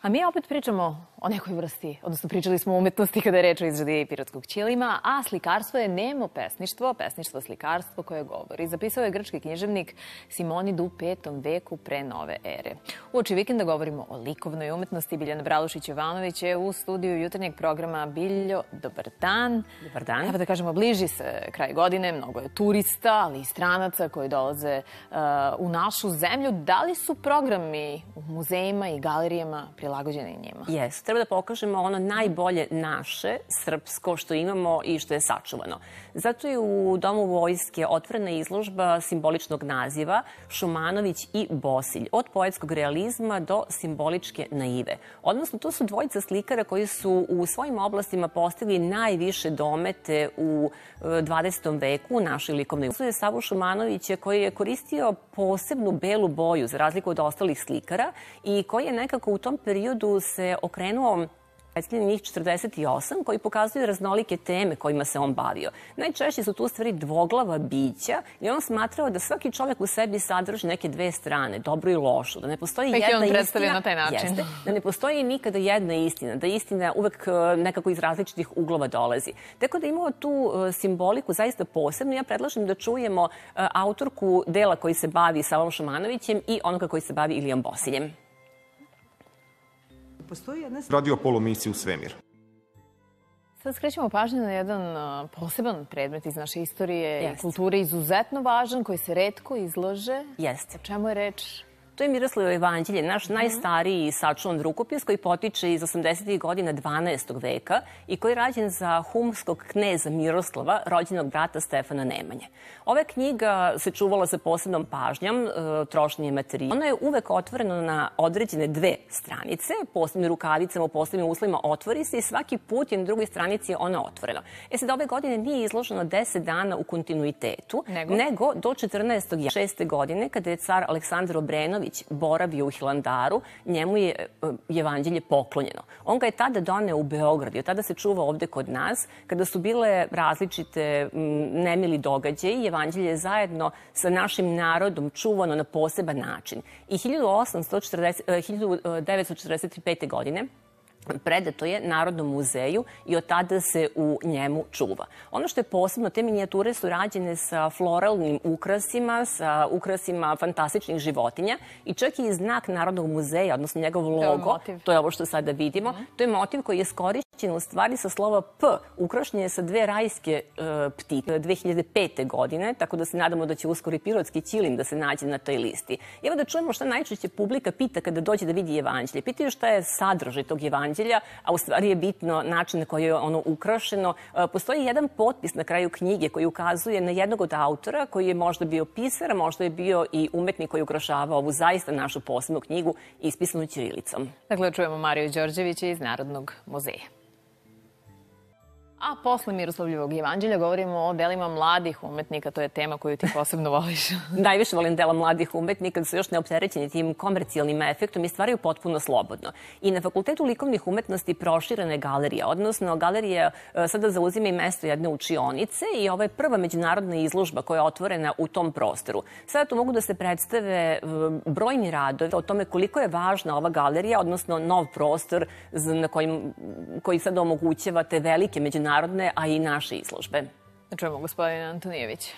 A mi opet pričamo o nekoj vrsti, odnosno pričali smo o umetnosti kada je reč o izradi pirotskog ćilima, a slikarstvo je nemo pesništvo, pesništvo-slikarstvo koje govori. Zapisao je grčki književnik Simonid u 5. veku pre nove ere. Uoči vikenda govorimo o likovnoj umetnosti. Biljana Bralušić-Jovanović je u studiju jutarnjeg programa. Biljo, dobar dan. Dobar dan. Evo da kažemo, bliži se kraj godine, mnogo je turista, ali i stranaca koji dolaze u našu zemlju. Da li su programi u muzejima i galerijama prilagođeni njima? Jeste. Treba da pokažemo ono najbolje naše, srpsko, što imamo i što je sačuvano. Zato je u Domu vojske otvorena izložba simboličnog naziva Šumanović i Bosilj, od poetskog realizma do simboličke naive. Odnosno, to su dvojica slikara koji su u svojim oblastima postigli najviše domete u 20. veku u našoj likovnoj umetnosti. Savu Šumanovića koji je koristio posebnu belu boju za razliku od ostalih slikara i koji je nekako u tom periodu se okrenuo predstavljeni njih 48 koji pokazuju raznolike teme kojima se on bavio. Najčešće su tu stvari dvoglava bića i on smatrao da svaki čovjek u sebi sadrži neke dve strane, dobro i lošu, da ne postoji jedna istina. Pa ih je on predstavio na taj način. Jeste, da ne postoji nikada jedna istina, da istina uvek nekako iz različitih uglova dolazi. Tako da imamo tu simboliku zaista posebnu. Ja predlažem da čujemo autorku dela koji se bavi Savom Šumanovićem i onoga koji se bavi Ilijom Bosiljem. Radio polumisiju Svemir. Sad skrećemo pažnju na jedan poseban predmet iz naše istorije i kulture, izuzetno važan, koji se retko izlaže. Jeste. O čemu je reč? To je Miroslavljevo evanđelje, naš najstariji sačuvan rukopis koji potiče iz 80. godina 12. veka i koji je rađen za humskog kneza Miroslava, rođenog brata Stefana Nemanje. Ova knjiga se čuvala sa posebnom pažnjom, trošen je materijal. Ona je uvek otvorena na određene dve stranice, posebnim rukavicama, u posebnim uslovima otvori se i svaki put je na drugoj stranici ona otvorena. Sad ove godine nije izloženo 10 dana u kontinuitetu, nego do 14. godine kada je car Aleksandar Obrenović boravio u Hilandaru, njemu je evanđelje poklonjeno. On ga je tada doneo u Beograd i od tada se čuva ovde kod nas, kada su bile različite nemili događaji, evanđelje je zajedno sa našim narodom čuvano na poseban način. I 1945. godine predato je Narodnom muzeju i od tada se u njemu čuva. Ono što je posebno, te minijature su rađene sa floralnim ukrasima, sa ukrasima fantastičnih životinja i čak i znak Narodnog muzeja, odnosno njegov logo, to je ovo što sada vidimo, to je motiv koji je skorišćen u stvari sa slova P, ukrašen je sa dve rajske ptice 2005. godine, tako da se nadamo da će uskoro i pirotski ćilim da se nađe na toj listi. Evo da čujemo šta najčešće publika pita kada dođe da vidi evanđelje. Pitaju šta je sadržaj tog evanđelja, a u stvari je bitno način na koji je ono ukrašeno. Postoji jedan potpis na kraju knjige koji ukazuje na jednog od autora koji je možda bio pisar, a možda je bio i umetnik koji ukrašava ovu zaista našu posebnu knjigu ispisanu ćirilicom. Dakle, čujemo Mariju Đorđevića iz Narodnog muzeja. A posle Miroslavljevog evanđelja govorimo o delima mladih umetnika. To je tema koju ti posebno voliš. Najviše volim dela mladih umetnika da su još neopterećeni tim komercijalnim efektom i stvaraju potpuno slobodno. I na Fakultetu likovnih umetnosti proširena je galerija, odnosno galerija sada zauzima i mesto jedne učionice i ovo je prva međunarodna izložba koja je otvorena u tom prostoru. Sada tu mogu da se predstave brojni radovi o tome koliko je važna ova galerija, odnosno nov prostor koji sada omogućava te velike međunarodne, a i naše izložbe. Čujemo gospodina Antonijevića.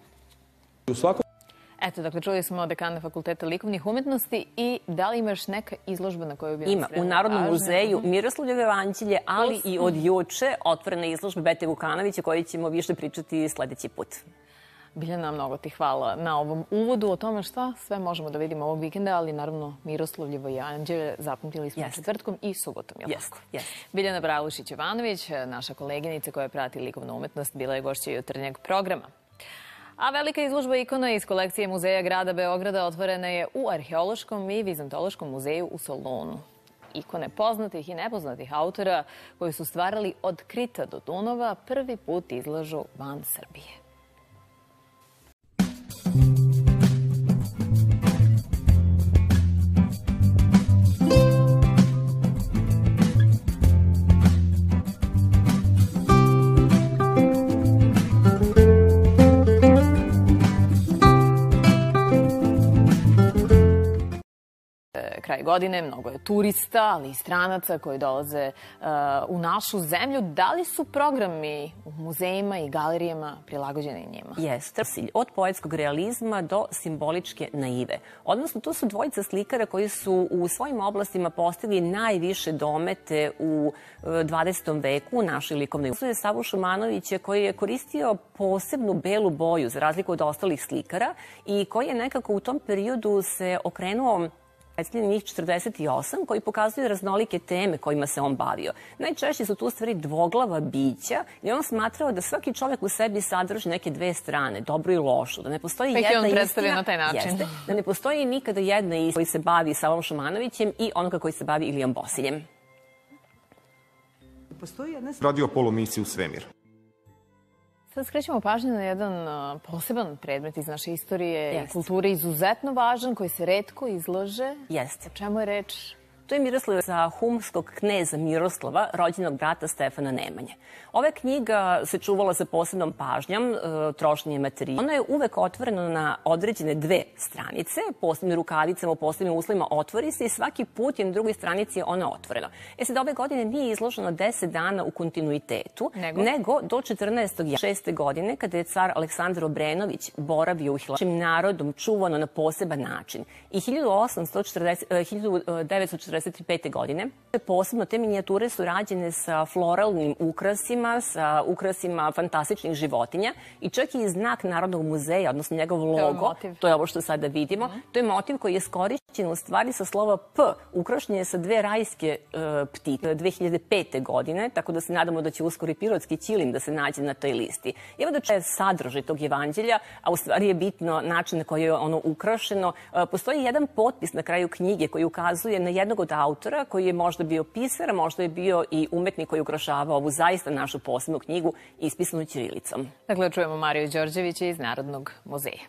Eto, dakle, čuli smo dekana Fakulteta likovnih umetnosti i da li imaš neka izložba na kojoj bi nas Ima. U Narodnom muzeju Miroslavljevo evanđelje, ali i od juče otvorena izložba Bete Vukanovića, o kojoj ćemo više pričati sledeći put. Biljana, mnogo ti hvala na ovom uvodu o tome šta sve možemo da vidimo ovog vikenda, ali naravno Miroslavljevo evanđelje zapamtili smo četvrtkom i subotom. Biljana Bralušić-Jovanović, naša koleginica koja prati likovnu umetnost, bila je gošća jutarnjeg programa. A velika izložba ikona iz kolekcije Muzeja grada Beograda otvorena je u Arheološkom i Vizantološkom muzeju u Solunu. Ikone poznatih i nepoznatih autora koji su stvarali od Krita do Dunava prvi put izlažu van Srbije. kraj godine, mnogo je turista, ali i stranaca koji dolaze u našu zemlju. Da li su programi u muzejima i galerijama prilagođeni njima? Jeste. Od poetskog realizma do simboličke naive. Odnosno, to su dvojica slikara koji su u svojim oblastima postigli najviše domete u 20. veku u našoj likovnoj umetnosti. Savo Šumanovića koji je koristio posebnu belu boju za razliku od ostalih slikara i koji je nekako u tom periodu se okrenuo njih 48 koji pokazuju raznolike teme kojima se on bavio. Najčešće su tu u stvari dvoglava bića i on smatrao da svaki čovek u sebi sadrži neke dve strane, dobro i lošu, da ne postoji jedna istina. Pa ih je on predstavio na taj način. Jeste, da ne postoji nikada jedna istina koji se bavi Savom Šumanovićem i onoga koji se bavi Ilijom Bosiljem. Radio polumisiju Svemir. Sad skrećemo pažnju na jedan poseban predmet iz naše istorije i kulture, izuzetno važan, koji se retko izlaže. Jeste. O čemu je reč? To je Miroslavljev za humskog kneza Miroslava, rođenog brata Stefana Nemanje. Ova knjiga se čuvala sa posebnom pažnjom, trošenje materijala. Ona je uvek otvorena na određene dve stranice, posebnim rukavicama, u posebnim uslovima otvori se i svaki put je na drugoj stranici je ona otvorena. Sad ove godine nije izloženo 10 dana u kontinuitetu, nego do 14.6. godine, kada je car Aleksandar Obrenović boravio u Hilandiji narodom čuvano na poseban način. I 1945. godine. Posebno te minijature su rađene sa floralnim ukrasima, sa ukrasima fantastičnih životinja i čak i znak Narodnog muzeja, odnosno njegov logo, to je ovo što sada vidimo, to je motiv koji je iskorišćen u stvari sa slova P. Ukrašen je sa dve rajske ptice 2005. godine, tako da se nadamo da će uskoro i pirotski ćilim da se nađe na toj listi. I evo da je sadržaj tog evanđelja, a u stvari je bitno način na koji je ono ukrašeno. Postoji jedan potpis na kraju knjige koji ukazuje na jednog od autora koji je možda bio pisar, možda je bio i umetnik koji ukrašava ovu zaista našu posebnu knjigu ispisanu ćirilicom. Dakle, čujemo Mariju Đorđevića iz Narodnog muzeja.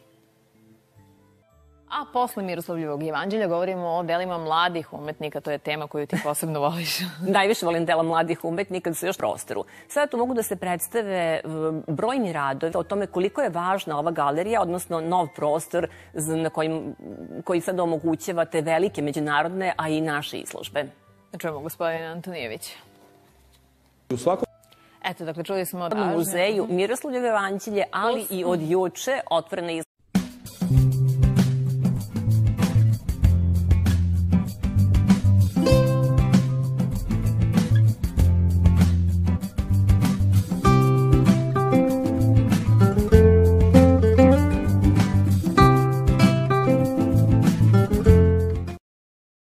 A posle Miroslavljevog evanđelja govorimo o delima mladih umetnika, to je tema koju ti posebno voliš. Najviše volim dela mladih umetnika da su još prostoru. Sada tu mogu da se predstave brojni radovi o tome koliko je važna ova galerija, odnosno nov prostor koji sada omogućava te velike međunarodne, a i naše izložbe. Čujemo gospodina Antonijevića. Eto, dakle, čuli smo u muzeju Miroslavljevo evanđelje, ali i od juče otvorena izložba